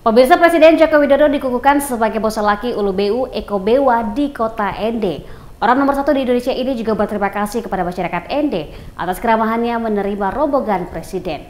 Pemirsa, Presiden Joko Widodo dikukuhkan sebagai bos laki Ulu BU Eko Bewa di kota Ende. Orang nomor 1 di Indonesia ini juga berterima kasih kepada masyarakat Ende atas keramahannya menerima rombongan Presiden.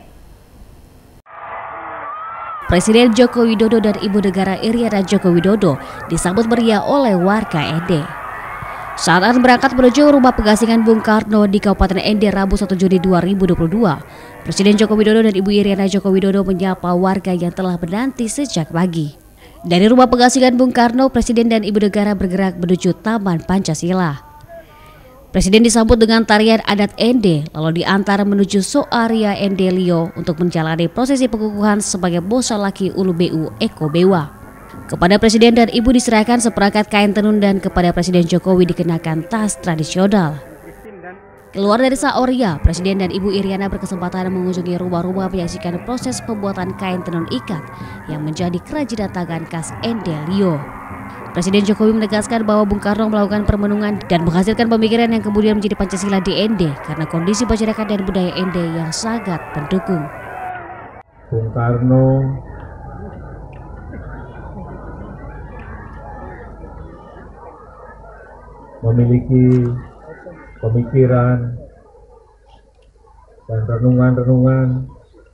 Presiden Joko Widodo dan Ibu Negara Iriana Joko Widodo disambut meriah oleh warga Ende. Saat akan berangkat menuju rumah pengasingan Bung Karno di Kabupaten Ende Rabu 1 Juni 2022, Presiden Joko Widodo dan Ibu Iriana Joko Widodo menyapa warga yang telah menanti sejak pagi. Dari rumah pengasingan Bung Karno, Presiden dan Ibu Negara bergerak menuju Taman Pancasila. Presiden disambut dengan tarian adat Ende, lalu diantar menuju Soaria Ende Lio untuk menjalani prosesi pengukuhan sebagai bos laki Ulu BU Eko Bewa. Kepada Presiden dan Ibu diserahkan seperangkat kain tenun dan kepada Presiden Jokowi dikenakan tas tradisional. Keluar dari Soaria, Presiden dan Ibu Iriana berkesempatan mengunjungi rumah-rumah menyaksikan proses pembuatan kain tenun ikat yang menjadi kerajinan tangan khas Ende Lio. Presiden Jokowi menegaskan bahwa Bung Karno melakukan permenungan dan menghasilkan pemikiran yang kemudian menjadi Pancasila di Ende karena kondisi masyarakat dan budaya Ende yang sangat mendukung. Bung Karno memiliki pemikiran dan renungan-renungan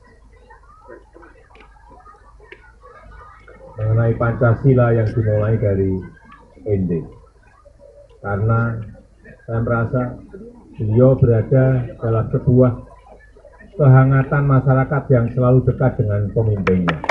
mengenai Pancasila yang dimulai dari Ende. Karena saya merasa beliau berada dalam sebuah kehangatan masyarakat yang selalu dekat dengan pemimpinnya.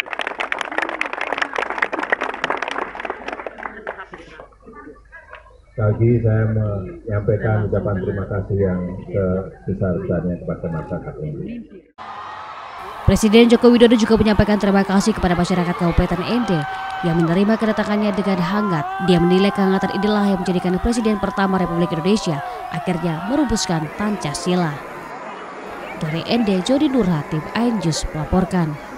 Lagi saya menyampaikan ucapan terima kasih yang sebesar-besarnya kepada masyarakat ini. Presiden Joko Widodo juga menyampaikan terima kasih kepada masyarakat Kabupaten Ende yang menerima kedatangannya dengan hangat. Dia menilai kehangatan inilah yang menjadikan Presiden pertama Republik Indonesia akhirnya merumuskan Pancasila. Dari Ende, Jody Nurhatim, Ainjus melaporkan.